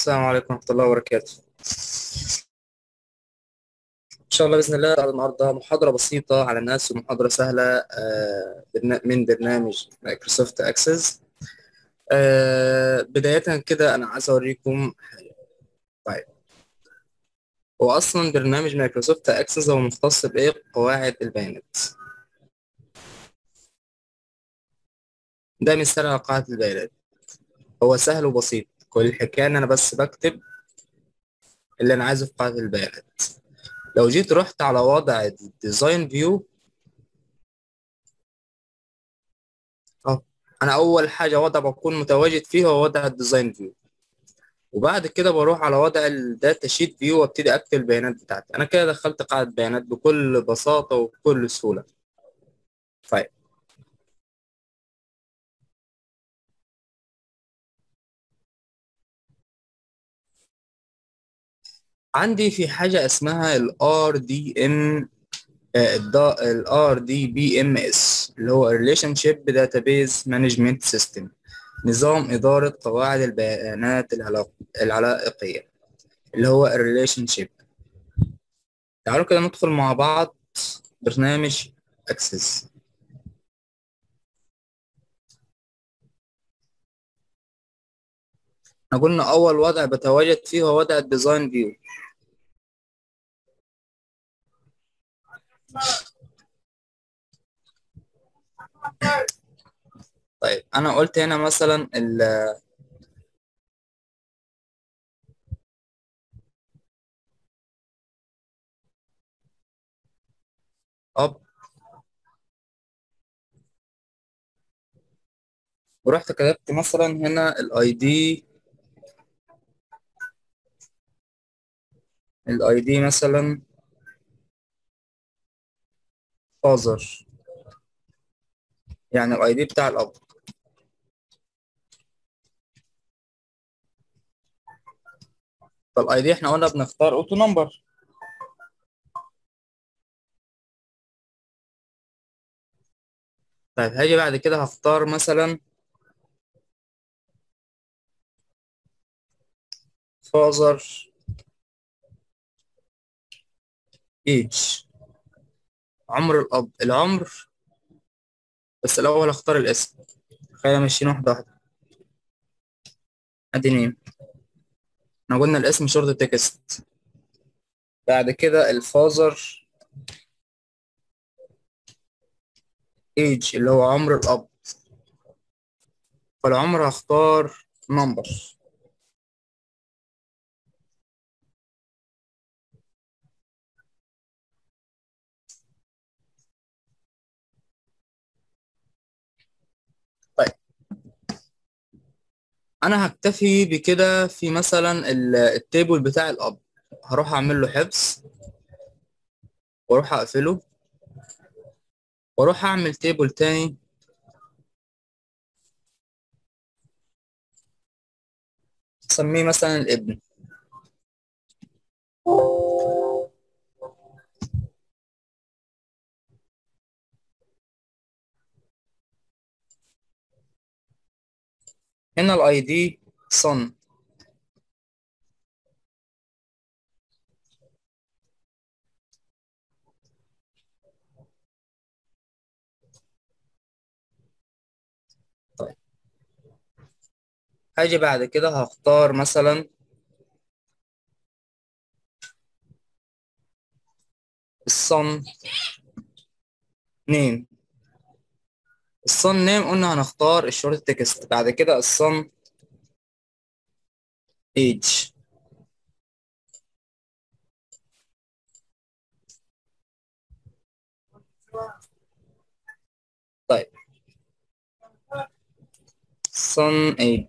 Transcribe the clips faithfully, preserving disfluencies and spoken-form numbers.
السلام عليكم ورحمة الله وبركاته. إن شاء الله بإذن الله النهاردة محاضرة بسيطة على الناس ومحاضرة سهلة آه، برنا- من برنامج مايكروسوفت أكسس. آه، بداية كده أنا عايز أوريكم حاجة. طيب، هو أصلا برنامج مايكروسوفت أكسس هو مختص بإيه؟ قواعد البيانات. ده مثال على قاعدة البيانات. هو سهل وبسيط، كل الحكاية إن أنا بس بكتب اللي أنا عايزه في قاعدة البيانات. لو جيت رحت على وضع الديزاين فيو، اه انا اول حاجه وضع بكون متواجد فيه هو وضع الديزاين فيو، وبعد كده بروح على وضع الداتا شيت فيو وابتدي اكتب البيانات بتاعتي. انا كده دخلت قاعده بيانات بكل بساطه وبكل سهوله. طيب، عندي في حاجه اسمها الار دي ام، الار دي بي ام اس، اللي هو ريليشن شيب داتابيز مانجمنت سيستم، نظام اداره قواعد البيانات العلاق- العلائقيه، اللي هو الريليشن شيب. تعالوا كده ندخل مع بعض برنامج اكسس. احنا قلنا اول وضع بتواجد فيه هو وضع الديزاين فيو. طيب انا قلت هنا مثلا ال اب، ورحت كتبت مثلا هنا الاي دي، الاي دي مثلا فازر، يعني الاي دي بتاع الاب. فالاي دي احنا قلنا بنختار اوتو نمبر. طيب هاجي بعد كده هختار مثلا فازر ايج، عمر الاب، العمر. بس الاول هختار الاسم. خلينا ماشيين واحده واحده. ادي نيم، احنا قلنا الاسم شورت تكست. بعد كده الفازر ايج اللي هو عمر الاب، فالعمر هختار نمبر. طيب انا هكتفي بكده في مثلا ال- التيبل بتاع الاب. هروح اعمل له حفظ واروح اقفله واروح اعمل تيبل تاني اسميه مثلا الابن. هنا الاي دي صن. طيب هاجي بعد كده هختار مثلا الصن نيم. الصن نيم قلنا هنختار الشورت تكست. بعد كده الصن ايج. طيب صن ايج.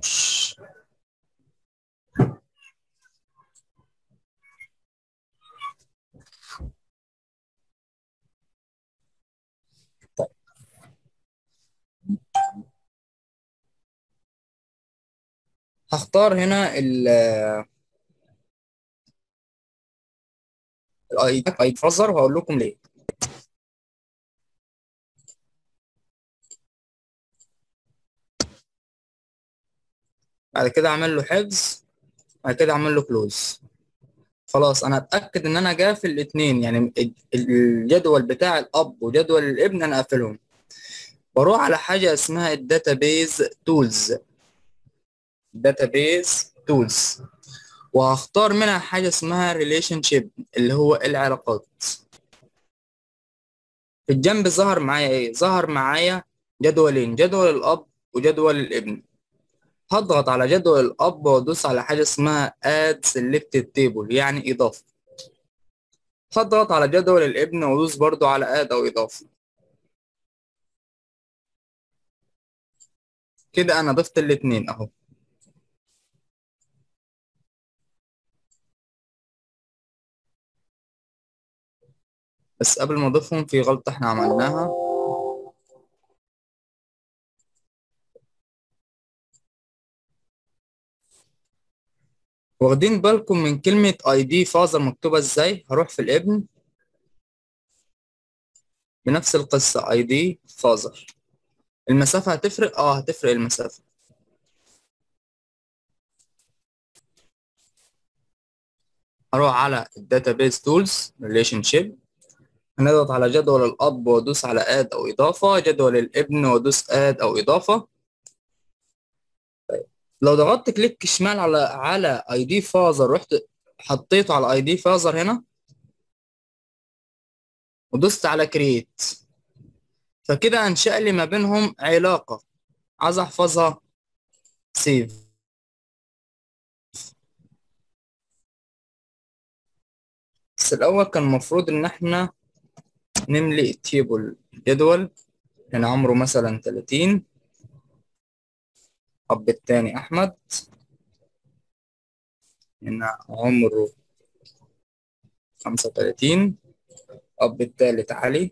طيب هختار هنا ال الاي اي فازر وهقول لكم ليه. بعد كده اعمل له حفظ بعد كده اعمل له كلوز. خلاص انا اتاكد ان انا قافل الاثنين، يعني ال- الجدول بتاع الاب وجدول الابن انا قافلهم. بروح على حاجه اسمها الداتابيز تولز، داتابيز تولز، وهختار منها حاجه اسمها ريليشن شيب اللي هو العلاقات. في الجنب ظهر معايا ايه؟ ظهر معايا جدولين، جدول الاب وجدول الابن. هضغط على جدول الاب وادوس على حاجه اسمها add selected table يعني اضافه. هضغط على جدول الابن وادوس برضو على add او اضافه. كده انا ضفت الاتنين اهو. بس قبل ما اضيفهم في غلطه احنا عملناها. واخدين بالكم من كلمه اي دي فازر مكتوبه ازاي؟ هروح في الابن بنفس القصه اي دي فازر. المسافه هتفرق؟ اه هتفرق المسافه. هروح على الداتابيز تولز ريليشن شيب، هنضغط على جدول الاب وادوس على اد او اضافه، جدول الابن وادوس اد او اضافه. لو ضغطت كليك شمال على على اي دي فازر، رحت حطيته على اي دي فازر هنا ودوست على كرييت، فكده انشأ لي ما بينهم علاقه. عايز احفظها، سيف. بس الاول كان المفروض ان احنا نملي تيبل جدول. هنا عمره مثلا تلاتين، اب التاني احمد، هنا عمره خمسة وتلاتين، اب التالت علي،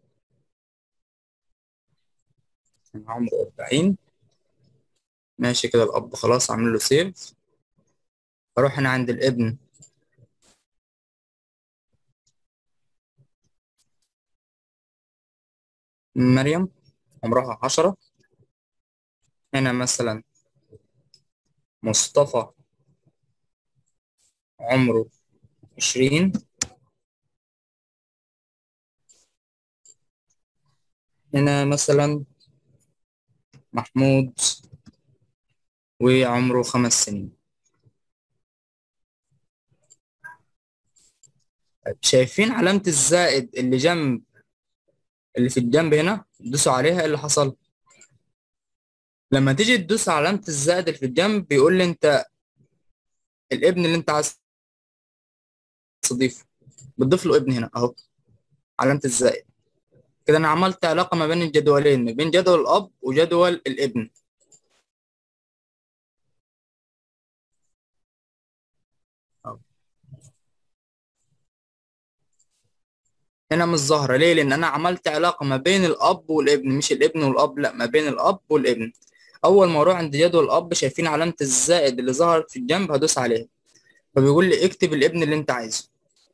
هنا عمره أربعين. ماشي كده الاب خلاص عامل له سيف. اروح هنا عند الابن، مريم عمرها عشرة. هنا مثلا مصطفى عمره عشرين. هنا مثلا محمود وعمره خمس سنين. طيب، شايفين علامة الزائد اللي جنب، اللي في الجنب هنا؟ دوسوا عليها. ايه اللي حصل؟ لما تيجي تدوس على علامة الزائد اللي في الجنب بيقول لي انت الابن اللي انت عايز تضيفه، بتضيف له ابن هنا اهو، علامة الزائد. كده انا عملت علاقة ما بين الجدولين، ما بين جدول الاب وجدول الابن. أهو. هنا مش ظاهرة ليه؟ لان انا عملت علاقة ما بين الاب والابن، مش الابن والاب، لا ما بين الاب والابن. اول ما اروح عند جدول الاب شايفين علامة الزائد اللي ظهرت في الجنب، هدوس عليها فبيقول لي اكتب الابن اللي انت عايزه،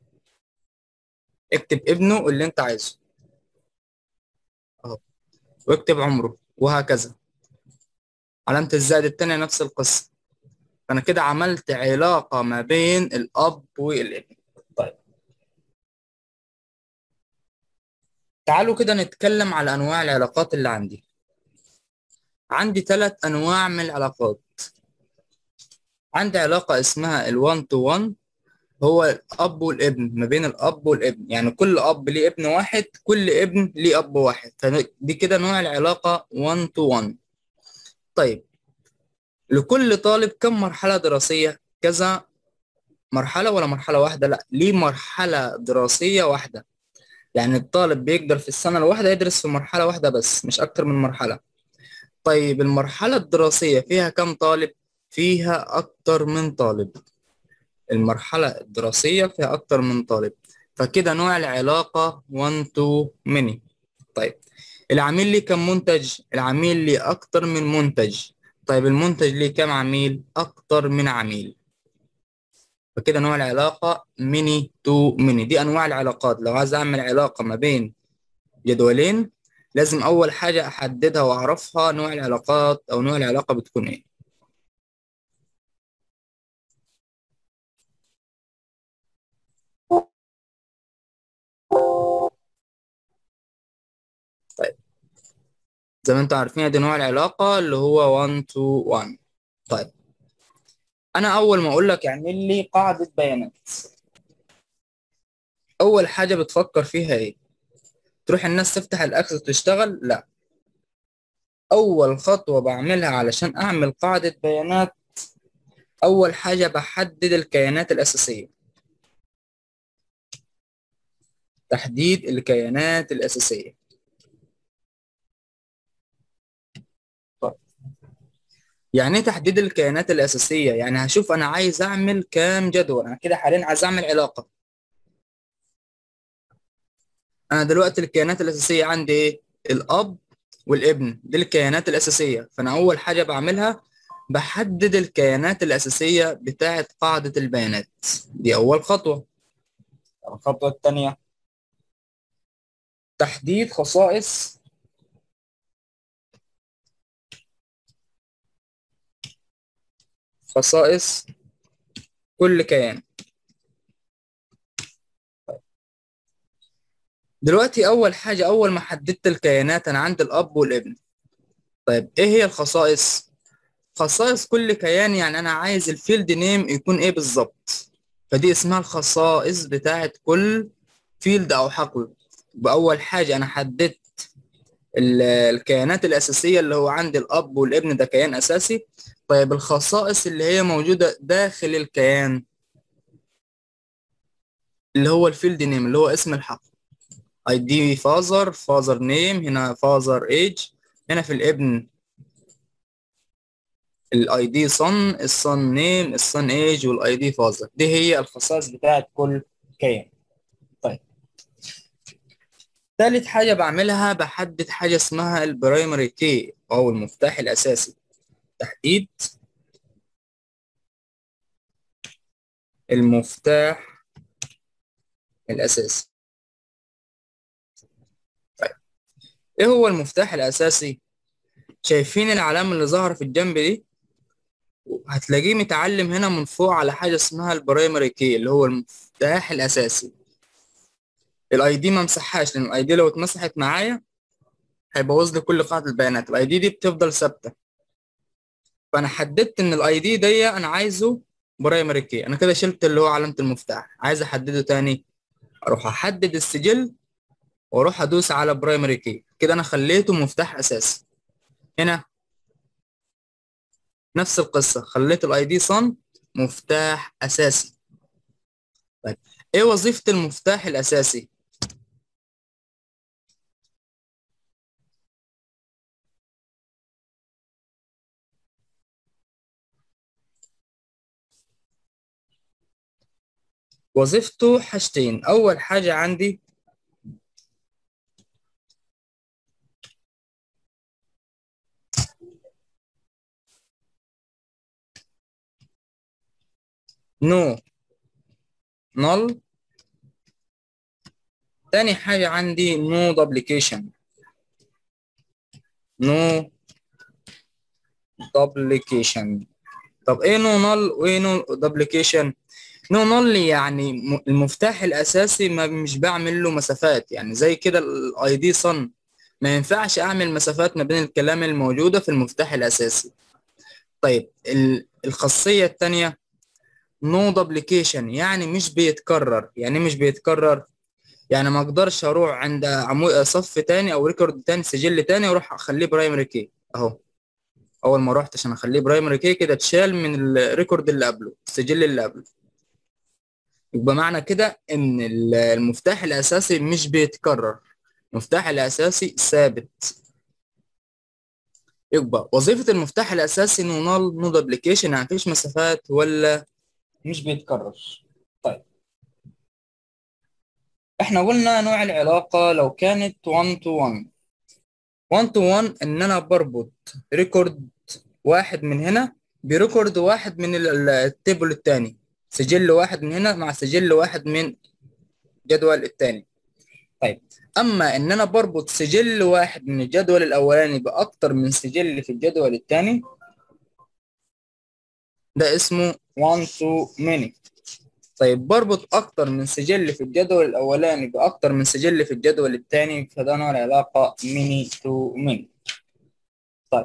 اكتب ابنه اللي انت عايزه اهو، واكتب عمره وهكذا. علامة الزائد التانية نفس القصة. فأنا كده عملت علاقة ما بين الأب والابن. طيب تعالوا كده نتكلم على أنواع العلاقات اللي عندي. عندي ثلاث أنواع من العلاقات. عندي علاقة اسمها الوان تو وان، هو الأب والابن، ما بين الأب والابن، يعني كل أب ليه ابن واحد، كل ابن ليه أب واحد، فدي كده نوع العلاقة وان تو وان. طيب لكل طالب كم مرحلة دراسية؟ كذا مرحلة ولا مرحلة واحدة؟ لا، ليه مرحلة دراسية واحدة. يعني الطالب بيقدر في السنة الواحدة يدرس في مرحلة واحدة بس، مش أكتر من مرحلة. طيب المرحلة الدراسية فيها كم طالب؟ فيها أكتر من طالب. المرحلة الدراسية فيها أكتر من طالب، فكده نوع العلاقة one to many. طيب العميل ليه كم منتج؟ العميل ليه أكتر من منتج. طيب المنتج ليه كم عميل؟ أكتر من عميل. فكده نوع العلاقة many to many. دي أنواع العلاقات. لو عايز أعمل علاقة ما بين جدولين لازم أول حاجة أحددها وأعرفها نوع العلاقات أو نوع العلاقة بتكون إيه. طيب زي ما انتم عارفين دي نوع العلاقة اللي هو واحد تو واحد. طيب انا اول ما اقول لك اعمل لي قاعدة بيانات، اول حاجة بتفكر فيها ايه؟ تروح الناس تفتح الاكسس وتشتغل؟ لا، اول خطوة بعملها علشان اعمل قاعدة بيانات، اول حاجة بحدد الكيانات الاساسية. تحديد الكيانات الاساسية. طيب يعني ايه تحديد الكيانات الاساسية؟ يعني هشوف انا عايز اعمل كام جدول. انا كده حاليا عايز اعمل علاقة. انا دلوقتي الكيانات الاساسية عندي ايه؟ الاب والابن، دي الكيانات الاساسية. فانا اول حاجة بعملها بحدد الكيانات الاساسية بتاعة قاعدة البيانات. دي اول خطوة. الخطوة الثانية تحديد خصائص خصائص كل كيان. دلوقتي اول حاجة، اول ما حددت الكيانات انا عندي الاب والابن. طيب ايه هي الخصائص؟ خصائص كل كيان يعني انا عايز الفيلد نيم يكون ايه بالظبط، فدي اسمها الخصائص بتاعت كل فيلد او حقل. باول حاجة انا حددت ال- الكيانات الاساسية اللي هو عندي الاب والابن، ده كيان اساسي. طيب الخصائص اللي هي موجودة داخل الكيان اللي هو الفيلد نيم اللي هو اسم الحقل. اي دي فازر، فازر نيم، هنا فازر ايج، هنا في الابن الاي دي صن، الصن نيم، الصن ايج، والاي دي فازر. دي هي الخصائص بتاعت كل كيان. طيب ثالث حاجة بعملها بحدد حاجة اسمها البرايمري كي او المفتاح الاساسي. تحديد المفتاح الاساسي. طيب ايه هو المفتاح الاساسي؟ شايفين العلامة اللي ظاهرة في الجنب دي؟ هتلاقيه متعلم هنا من فوق على حاجة اسمها البرايمري كي اللي هو المفتاح الاساسي. الاي دي ما مسحهاش، لان الاي دي لو اتمسحت معايا هيبوظ لي كل قاعده البيانات. الاي دي دي بتفضل ثابته. فانا حددت ان الاي دي دي انا عايزه برايمري كي. انا كده شلت اللي هو علامه المفتاح. عايز احدده تاني، اروح احدد السجل واروح ادوس على برايمري كي. كده انا خليته مفتاح اساسي. هنا نفس القصه، خليت الاي دي صن مفتاح اساسي. طيب ايه وظيفه المفتاح الاساسي؟ وظيفته حاجتين. اول حاجه عندي نو نل. تاني حاجة عندي نو دوبليكيشن. نو دوبليكيشن. طب ايه نو نل وايه نو دوبليكيشن؟ نو نل يعني م- المفتاح الاساسي ما مش بعمل له مسافات، يعني زي كده الاي دي صن ما ينفعش اعمل مسافات ما بين الكلام الموجودة في المفتاح الاساسي. طيب ال- الخاصية التانية نو دوبليكيشن يعني مش بيتكرر. يعني إيه مش بيتكرر؟ يعني ما اقدرش اروح عند عمود صف تاني او ريكورد تاني، سجل تاني، واروح اخليه برايمري كي اهو. اول ما رحت عشان اخليه برايمري كي كده اتشال من الريكورد اللي قبله، السجل اللي قبله. يبقى معنى كده ان ال- المفتاح الاساسي مش بيتكرر، المفتاح الاساسي ثابت. يبقى وظيفة المفتاح الاساسي نو نال نو دوبليكيشن، يعني مفيش مسافات ولا مش بيتكرر. طيب احنا قلنا نوع العلاقة لو كانت واحد to واحد. واحد to واحد ان انا بربط ريكورد واحد من هنا بريكورد واحد من ال- ال- التيبل التاني، سجل واحد من هنا مع سجل واحد من الجدول التاني. طيب اما ان انا بربط سجل واحد من الجدول الاولاني باكتر من سجل في الجدول التاني، ده اسمه one to many. طيب بربط اكتر من سجل في الجدول الاولاني باكتر من سجل في الجدول الثاني، فده نوع العلاقه ميني تو ميني. طيب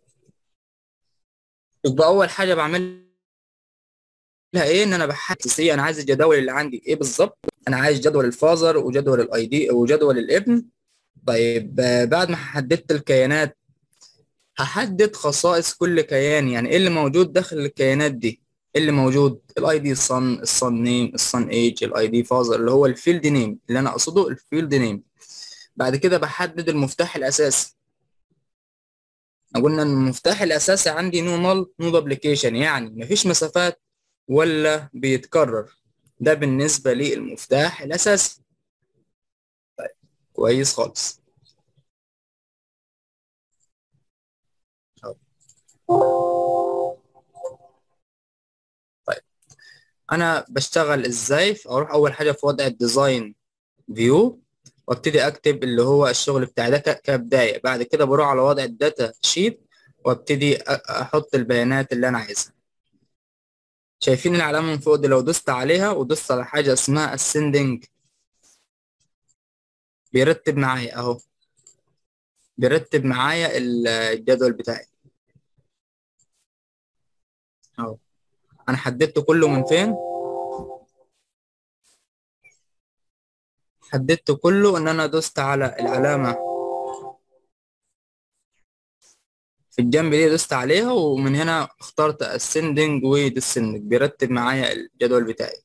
يبقى اول حاجه بعملها ايه؟ ان انا بحدد سي انا عايز الجداول اللي عندي ايه بالظبط. انا عايز جدول الفازر وجدول الاي دي وجدول الابن. طيب آه، بعد ما حددت الكيانات هحدد خصائص كل كيان، يعني ايه اللي موجود داخل الكيانات دي. إيه اللي موجود؟ الاي دي صن، الصن نيم، الصن ايج، الاي دي فازر اللي هو الفيلد نيم، اللي انا اقصده الفيلد نيم. بعد كده بحدد المفتاح الاساسي. قلنا ان المفتاح الاساسي عندي نو نل نو دبليكيشن، يعني مفيش مسافات ولا بيتكرر. ده بالنسبه للمفتاح الاساسي. كويس خالص. طيب انا بشتغل ازاي؟ اروح اول حاجه في وضع الديزاين فيو، وابتدي اكتب اللي هو الشغل بتاعي ده ك- كبدايه. بعد كده بروح على وضع الداتا شيت وابتدي أ- احط البيانات اللي انا عايزها. شايفين العلامه من فوق دي؟ لو دوست عليها ودوست على حاجه اسمها ascending بيرتب معايا اهو، بيرتب معايا ال- الجدول بتاعي اهو. انا حددت كله من فين؟ حددت كله ان انا دوست على العلامه في الجنب دي، دوست عليها ومن هنا اخترت ascending و descending بيرتب معايا الجدول بتاعي.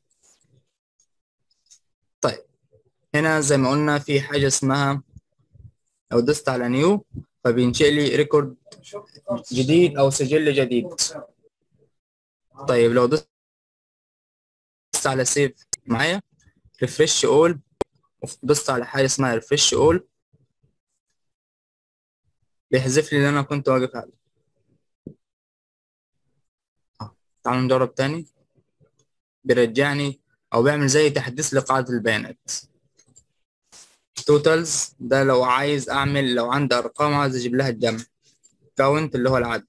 طيب هنا زي ما قلنا في حاجة اسمها لو دوست على نيو فبينشئ لي ريكورد جديد او سجل جديد. طيب لو دوست على سيف معايا ريفرش اول، دوست على حاجة اسمها ريفرش اول بيحذف لي اللي انا كنت واقف عليه. آه. تعالوا نجرب تاني. بيرجعني او بيعمل زي تحديث لقاعدة البيانات. توتالز ده لو عايز اعمل، لو عندي ارقام عايز اجيب لها الجمع. كاونت اللي هو العدد.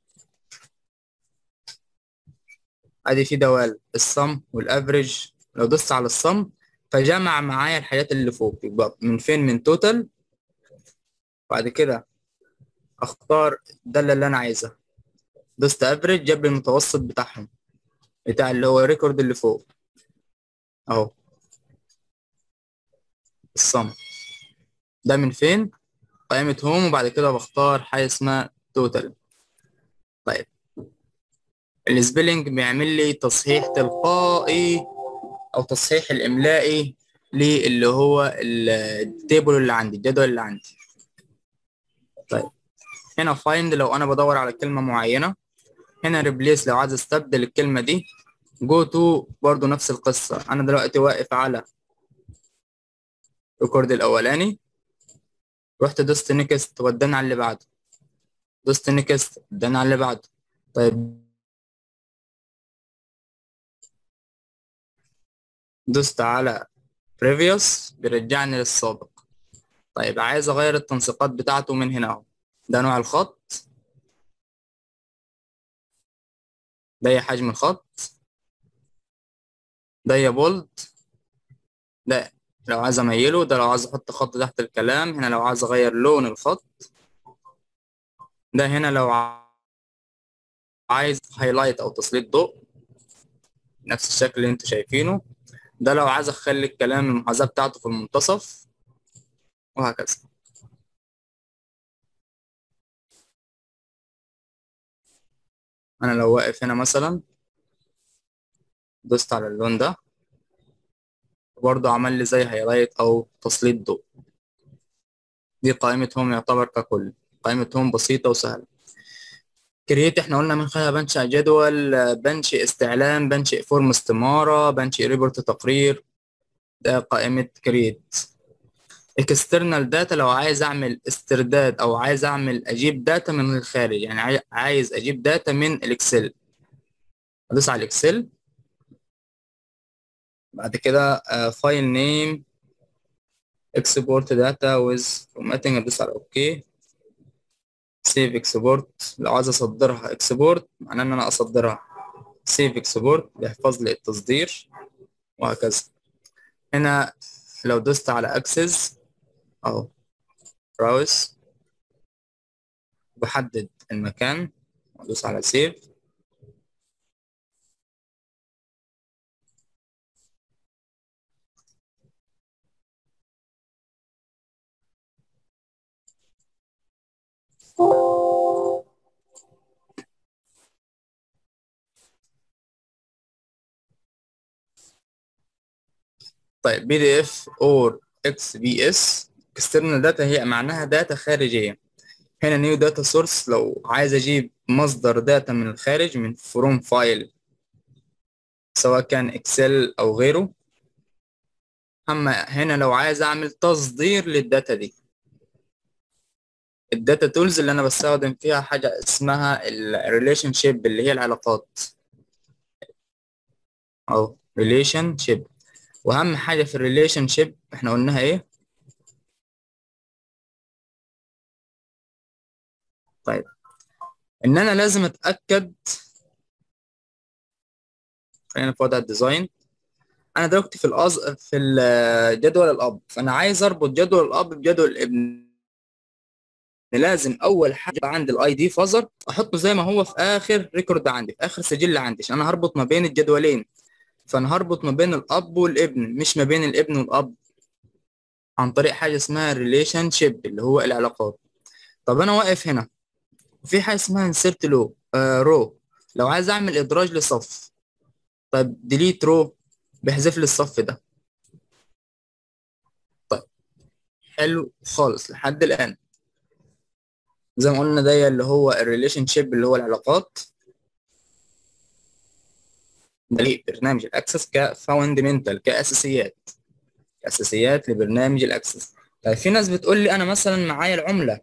ادي في دوال الصم والافريج. لو دوست على الصم فجمع معايا الحاجات اللي فوق، يبقى من فين؟ من توتال. بعد كده اختار الدالة اللي انا عايزها، دوست افريج جاب لي المتوسط بتاعهم، بتاع اللي هو الريكورد اللي فوق اهو. الصم ده من فين؟ قائمة هوم، وبعد كده بختار حاجة اسمها توتال. طيب السبيلنج بيعمل لي تصحيح تلقائي او تصحيح الاملائي للي هو التيبل اللي عندي، الجدول اللي عندي. طيب هنا فايند لو انا بدور على كلمه معينه، هنا ريبليس لو عايز استبدل الكلمه دي، جو تو برضو نفس القصه. انا دلوقتي واقف على الريكورد الاولاني، رحت دوست نيكست وداني على اللي بعده، دوست نيكست وداني على اللي بعده. طيب دوست على بريفيوس بيرجعني للسابق. طيب عايز اغير التنسيقات بتاعته من هنا اهو. ده نوع الخط، ده هي حجم الخط، ده هي بولد، ده لو عايز اميله، ده لو عايز احط خط تحت الكلام، هنا لو عايز اغير لون الخط، ده هنا لو عايز هايلايت او تسليط ضوء نفس الشكل اللي انتوا شايفينه، ده لو عايز اخلي الكلام المحاذاة بتاعته في المنتصف، وهكذا. انا لو واقف هنا مثلا دوست على اللون ده برضه عمل لي زي هايلايت او تسليط ضوء. دي قائمة هوم يعتبر ككل، قائمة هوم بسيطة وسهلة. كرييت احنا قلنا من خلالها بنشئ جدول، بنشئ استعلام، بنشئ فورم استمارة، بنشئ ريبورت تقرير. ده قائمة كرييت. اكسترنال داتا لو عايز اعمل استرداد او عايز اعمل اجيب داتا من الخارج، يعني عاي- عايز اجيب داتا من الاكسل، ادوس على الاكسل. بعد كده فايل نيم اكسبورت داتا ويز فورماتنج، ادوس على اوكي. سيف اكسبورت لو عايز اصدرها، اكسبورت معناه ان انا اصدرها. سيف اكسبورت بيحفظ لي التصدير. وهكذا. هنا لو دوست على اكسس اهو براوس، بحدد المكان وادوس على سيف. طيب بي دي اف اور اكس بي اس اكسترنال داتا هي معناها داتا خارجيه. هنا نيو داتا سورس لو عايز اجيب مصدر داتا من الخارج من فروم فايل سواء كان اكسل او غيره. اما هنا لو عايز اعمل تصدير للداتا دي، الداتا تولز اللي انا بستخدم فيها حاجه اسمها الريليشن شيب اللي هي العلاقات او ريليشن شيب. واهم حاجه في الريليشن شيب احنا قلناها ايه؟ طيب ان انا لازم اتاكد. خلينا في وضع الديزاين. انا دلوقتي في الأز... في الجدول الاب، فانا عايز اربط جدول الاب بجدول الابن. لازم اول حاجه عندي الاي دي فازر احطه زي ما هو في اخر ريكورد عندي، في اخر سجل عندي، عشان انا هربط ما بين الجدولين. فانا هربط ما بين الاب والابن مش ما بين الابن والاب، عن طريق حاجه اسمها ريليشن شيب اللي هو العلاقات. طب انا واقف هنا وفي حاجه اسمها انسرت لو آه رو، لو عايز اعمل ادراج لصف. طيب ديليت رو بيحذف لي الصف ده. طيب حلو خالص لحد الان. زي ما قلنا ده اللي هو الريليشن شيب اللي هو العلاقات. ده ليه برنامج الاكسس كفاوندمنتال كاساسيات، اساسيات لبرنامج الاكسس. طيب في ناس بتقول لي انا مثلا معايا العمله.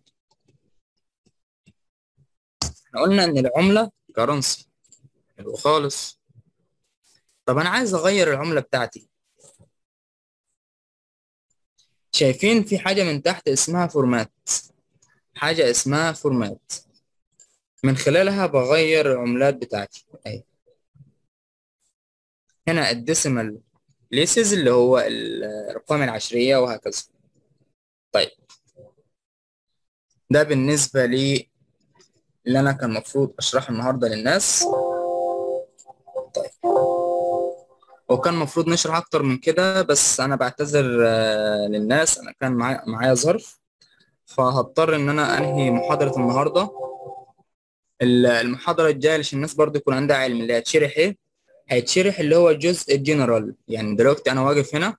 احنا قلنا ان العمله كرنسي. حلو خالص. طب انا عايز اغير العمله بتاعتي. شايفين في حاجه من تحت اسمها فورمات، حاجه اسمها فورمات، من خلالها بغير العملات بتاعتي. اهي هنا الديسيمال بليسز اللي هو الارقام العشريه وهكذا. طيب ده بالنسبه لي اللي انا كان المفروض اشرحه النهارده للناس. طيب وكان المفروض نشرح اكتر من كده، بس انا بعتذر آه، للناس، انا كان معايا معايا ظرف، فهضطر ان انا انهي محاضره النهارده. ال- المحاضره الجايه عشان الناس برضو يكون عندها علم اللي هتشرح ايه. هيتشرح اللي هو الجزء الجنرال. يعني دلوقتي انا واقف هنا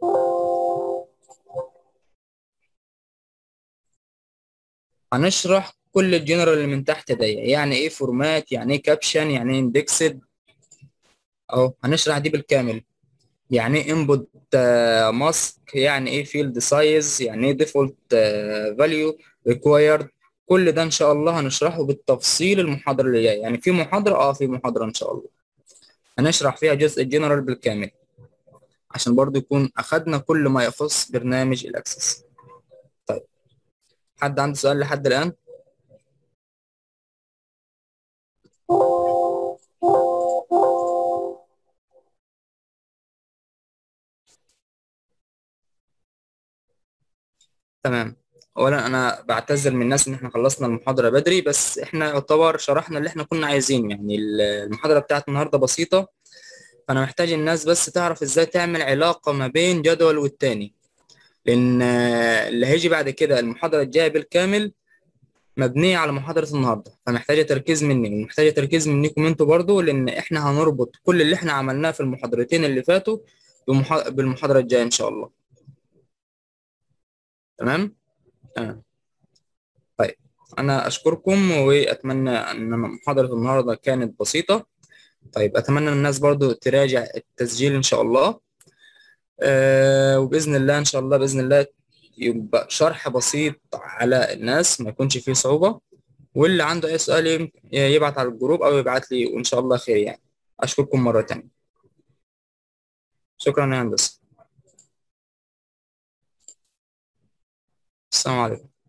هنشرح كل الجنرال اللي من تحت ده، يعني ايه فورمات، يعني ايه كابشن، يعني ايه اندكسد. اهو هنشرح دي بالكامل. يعني ايه انبوت ماسك، يعني ايه فيلد سايز، يعني ايه ديفولت فاليو ريكوايرد. كل ده ان شاء الله هنشرحه بالتفصيل المحاضره اللي جايه. يعني في محاضره اه في محاضره ان شاء الله هنشرح فيها جزء الجنرال بالكامل، عشان برضو يكون اخدنا كل ما يخص برنامج الاكسس. طيب حد عنده سؤال لحد الان؟ تمام. اولا انا بعتذر من الناس ان احنا خلصنا المحاضره بدري، بس احنا يعتبر شرحنا اللي احنا كنا عايزينه. يعني المحاضره بتاعت النهارده بسيطه، فانا محتاج الناس بس تعرف ازاي تعمل علاقه ما بين جدول والتاني، لان آه، اللي هيجي بعد كده المحاضره الجايه بالكامل مبنيه على محاضره النهارده، فمحتاجه تركيز مني ومحتاجه تركيز منكم انتوا برضو، لان احنا هنربط كل اللي احنا عملناه في المحاضرتين اللي فاتوا بمحا- بالمحاضره الجايه ان شاء الله. تمام. تمام. طيب انا اشكركم واتمنى ان محاضره النهارده كانت بسيطه. طيب اتمنى الناس برضو تراجع التسجيل ان شاء الله. أه وباذن الله ان شاء الله باذن الله يبقى شرح بسيط على الناس، ما يكونش فيه صعوبه. واللي عنده اي سؤال يم- يبعت على الجروب او يبعت لي وان شاء الله خير يعني. اشكركم مره تانية. شكرا يا هندسه. السلام عليكم.